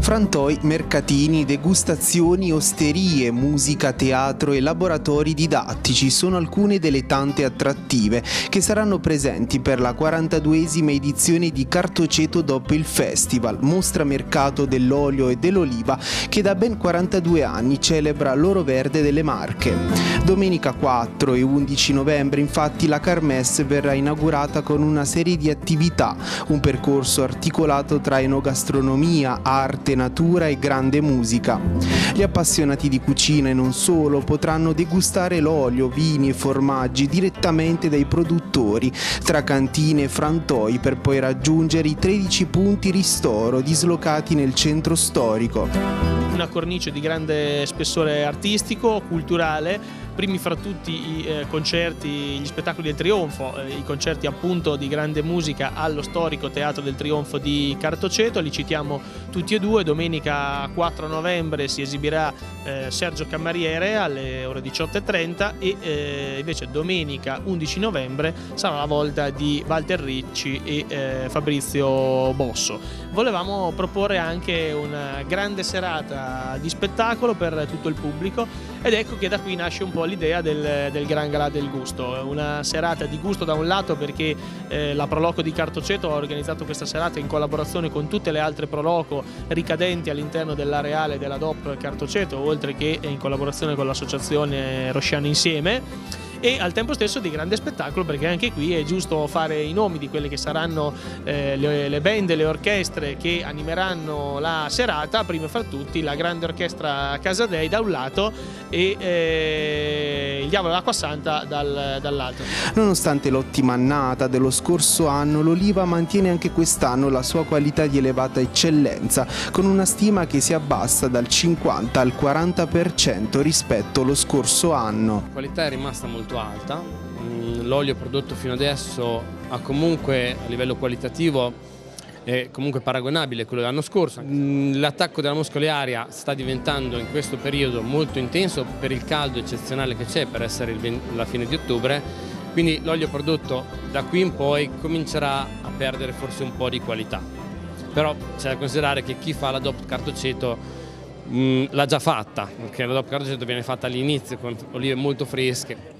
Frantoi, mercatini, degustazioni, osterie, musica, teatro e laboratori didattici sono alcune delle tante attrattive che saranno presenti per la 42esima edizione di Cartoceto Dopo il Festival, mostra mercato dell'olio e dell'oliva che da ben 42 anni celebra l'oro verde delle Marche. Domenica 4 e 11 novembre infatti la Kermesse verrà inaugurata con una serie di attività, un percorso articolato tra enogastronomia, arte, natura e grande musica. Gli appassionati di cucina e non solo potranno degustare l'olio, vini e formaggi direttamente dai produttori tra cantine e frantoi per poi raggiungere i 13 punti ristoro dislocati nel centro storico. Una cornice di grande spessore artistico, culturale, primi fra tutti i concerti, gli spettacoli del Trionfo, i concerti appunto di grande musica allo storico Teatro del Trionfo di Cartoceto, li citiamo tutti e due. Domenica 4 novembre si esibirà Sergio Camariere alle ore 18:30 e invece domenica 11 novembre sarà la volta di Walter Ricci e Fabrizio Bosso. Volevamo proporre anche una grande serata di spettacolo per tutto il pubblico ed ecco che da qui nasce un po' l'idea del Gran Galà del Gusto, una serata di gusto da un lato perché la Proloco di Cartoceto ha organizzato questa serata in collaborazione con tutte le altre Proloco ricadenti all'interno dell'areale della DOP Cartoceto, oltre che in collaborazione con l'associazione Rosciano Insieme, e al tempo stesso di grande spettacolo perché anche qui è giusto fare i nomi di quelle che saranno le band e le orchestre che animeranno la serata, prima fra tutti la grande orchestra Casadei da un lato e il Diavolo d'Acqua Santa dall'altro. Nonostante l'ottima annata dello scorso anno, l'oliva mantiene anche quest'anno la sua qualità di elevata eccellenza, con una stima che si abbassa dal 50 al 40% rispetto allo scorso anno. La qualità è rimasta molto alta, l'olio prodotto fino adesso ha comunque a livello qualitativo è comunque paragonabile a quello dell'anno scorso. L'attacco della mosca olearia sta diventando in questo periodo molto intenso per il caldo eccezionale che c'è per essere la fine di ottobre, quindi l'olio prodotto da qui in poi comincerà a perdere forse un po' di qualità, però c'è da considerare che chi fa la DOP Cartoceto l'ha già fatta, perché la DOP Cartoceto viene fatta all'inizio con olive molto fresche,